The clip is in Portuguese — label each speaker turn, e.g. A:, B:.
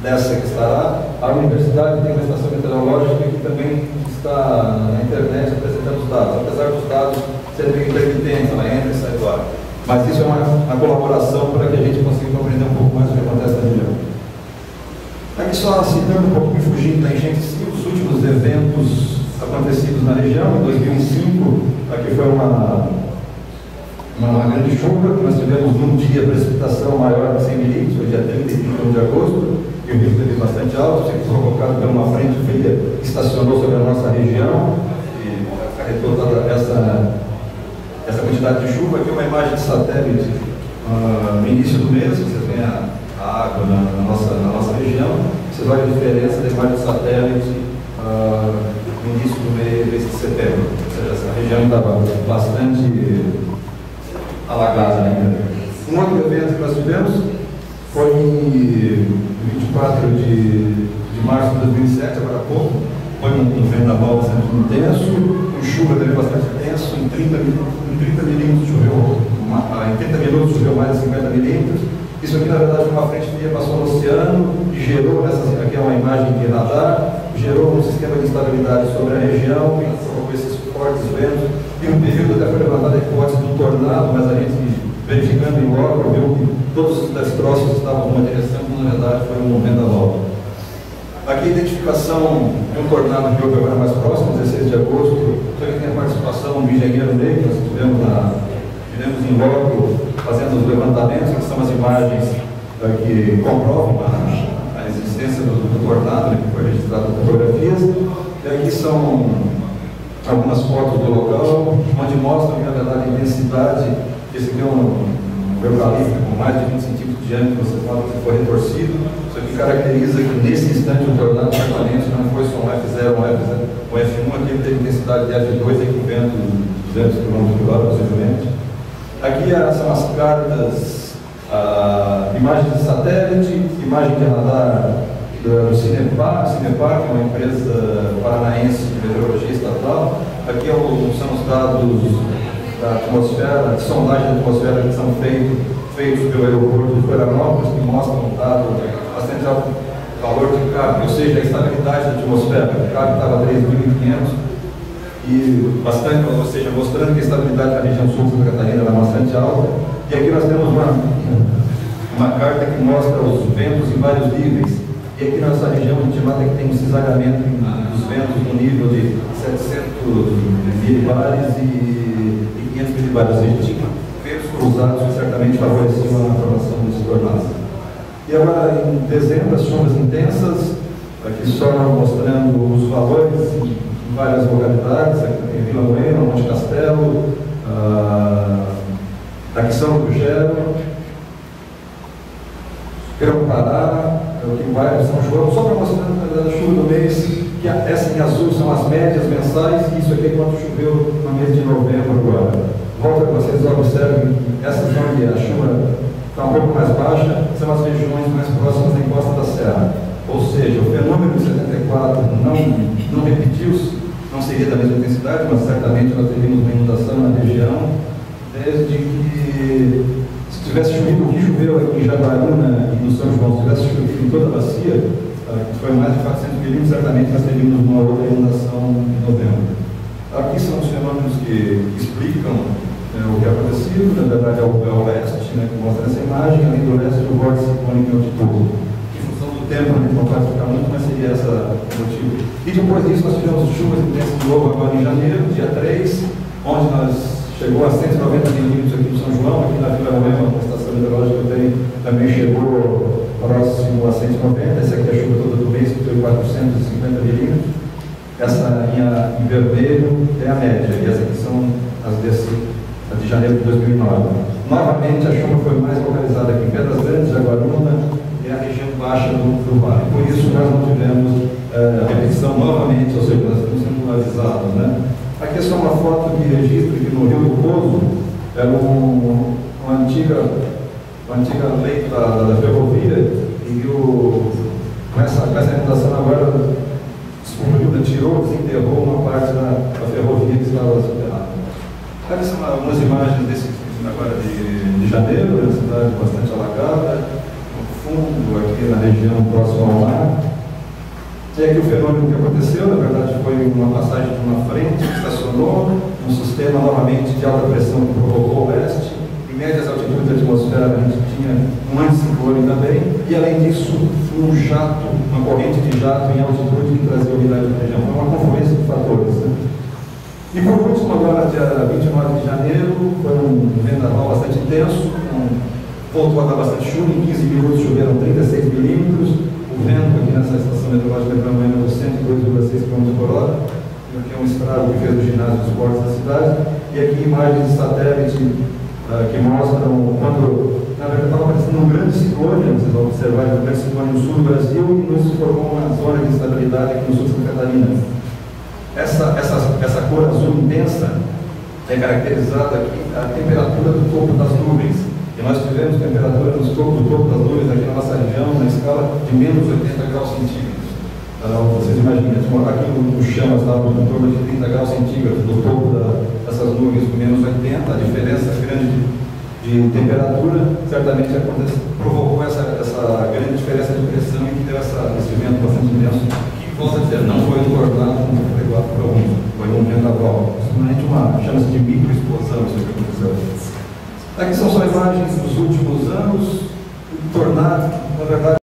A: dessa que está lá. A universidade tem uma estação meteorológica que também está na internet apresentando os dados, apesar dos dados serem meio intermitentes, ela entra e sai do ar. Mas isso é uma colaboração para que a gente consiga compreender um pouco mais o que acontece na região. Aqui só citando um pouco, me fugindo da enchente, os últimos eventos acontecidos na região. Em 2005, aqui foi uma grande chuva, que nós tivemos num dia precipitação maior de 100 milímetros, foi dia 30 e 31 de agosto, e o rio esteve bastante alto, isso provocado por uma frente fria que estacionou sobre a nossa região e acarretou toda essa quantidade de chuva. Aqui é uma imagem de satélite no início do mês, vocês veem a água na nossa região, vocês olham a diferença da imagem de satélite no início do mês de setembro, ou seja, essa região estava bastante alagada ainda. Um outro evento que nós tivemos foi em 24 de março de 2007, agora há pouco. Foi um vendaval bastante intenso, com chuva também bastante intenso. Em 30 milímetros choveu, em 30 minutos choveu mais de 50 milímetros. Isso aqui, na verdade, foi uma frente fria que passou no oceano e gerou, aqui é uma imagem de radar, gerou um sistema de instabilidade sobre a região, que provocou esses fortes ventos. E um período até foi levantada a hipótese do tornado, mas a gente, verificando em loco, viu que todos os destroços estavam numa direção, que na verdade foi um vendaval. Aqui a identificação de um tornado que houve agora mais próximo, 16 de agosto. Isso aqui tem a participação do engenheiro Ney, que nós tivemos em loco fazendo os levantamentos, que são as imagens que comprovam a existência do tornado, que foi registrado em fotografias. E aqui são algumas fotos do local, onde mostram, na verdade, a intensidade. Esse aqui é um eucalipto com mais de 20 centímetros de diâmetro, vocês notam que foi retorcido. Isso aqui caracteriza que nesse instante o tornado permanente não foi só um F0, um F1, aqui ele teve intensidade de F2 e com vento de 200 km por hora, possivelmente. Aqui são as cartas, imagens de satélite, imagem de radar do Cinepar, que é uma empresa paranaense de meteorologia estatal. Aqui são os dados da atmosfera, de sondagem da atmosfera que são feitos pelo aeroporto de Florianópolis, que mostram um dado bastante alto, valor de CAP, ou seja, a estabilidade da atmosfera. O CAP estava a 3.500 e bastante, ou seja, mostrando que a estabilidade da região sul de Santa Catarina era bastante alta. E aqui nós temos uma carta que mostra os ventos em vários níveis. E aqui na nossa região a gente nota que tem um cisalhamento dos ventos no nível de 700 milibares e 500 milibares. A gente tinha ventos cruzados que certamente favoreciam a formação desse tornado. E agora, em dezembro, as chuvas intensas, aqui só mostrando os valores em várias localidades, aqui em Vila Moema, Monte Castelo, aqui São Rogério, Pará, aqui em bairro São João, só para mostrar a chuva do mês, que essa em azul são as médias mensais, e isso aqui é quanto choveu no mês de novembro agora. Volta para vocês observem que essas onde a chuva está um pouco mais baixa, são as regiões mais próximas da encosta da serra. Ou seja, o fenômeno de 74 não repetiu-se, não seria da mesma intensidade, mas certamente nós teríamos uma inundação na região, desde que se tivesse chovido o que choveu aqui em Jaguaruna e no São João, se tivesse chovido em toda a bacia, que foi mais de 400 milímetros, certamente nós teríamos uma outra inundação em novembro. Aqui são os fenômenos que explicam o que é acontecido. Na verdade é o oeste, que mostra essa imagem, além do oeste o vórtice ciclônico em altitude. Em função do tempo, a gente não pode ficar muito, mas seria esse o motivo. E depois disso nós tivemos chuvas intensas de novo agora em janeiro, dia 3, onde nós chegou a 190 milímetros aqui no São João, aqui na Vila Moema, uma estação meteorológica que eu tenho, também chegou próximo a 190. Essa aqui é a chuva toda do mês, que foi 450 milímetros. Essa linha em vermelho é a média, e essa aqui são as de janeiro de 2009. Novamente, a chuva foi mais localizada aqui em Pedras Grandes, Jaguaruna e a região baixa do vale. Por isso, nós não tivemos repetição novamente, ou seja, nós estamos sendo avisados, Aqui é só uma foto que registra que no Rio do Pozo era uma antiga leito da ferrovia, e com essa inundação agora descobriu, tirou, desenterrou uma parte da ferrovia que estava soterrada. Aqui são algumas imagens desse agora de janeiro, uma cidade bastante alagada. No fundo, aqui na região próxima ao mar. E aqui o fenômeno que aconteceu, na verdade, foi uma passagem de uma frente que estacionou, um sistema novamente de alta pressão que provocou o oeste. Em médias altitudes da atmosfera, a gente tinha um anticiclone também, e além disso, um jato, uma corrente de jato em altitude que trazia umidade para a região. Foi uma confluência de fatores. Né? E por último, agora, dia 29 de janeiro, foi um vendaval bastante intenso, voltou a dar bastante chuva, em 15 minutos choveram 36 milímetros. O vento aqui nessa estação meteorológica de Tramanhã é de 102,6 km por hora, aqui é um estrago que fez o ginásio dos esportes da cidade, e aqui imagens de satélite que mostram quando, na verdade, estava aparecendo um grande ciclone, vocês vão observar um grande ciclone no sul do Brasil, e nos formou uma zona de instabilidade aqui no sul de Santa Catarina. Essa cor azul intensa é caracterizada aqui a temperatura do topo das nuvens. E nós tivemos temperatura do topo das nuvens aqui na nossa região, na escala de menos 80 graus centígrados. Vocês imaginem, aqui no chão estava em torno de 30 graus centígrados do topo dessas nuvens com menos 80, a diferença grande de temperatura certamente provocou essa grande diferença de pressão e que deu esse vento bastante intenso, que, volto a dizer, não foi um tornado como foi pregado por alguns, foi um vendaval. Simplesmente chama-se de microexplosão, isso que aconteceu. Aqui são só imagens dos últimos anos, tornado, na verdade,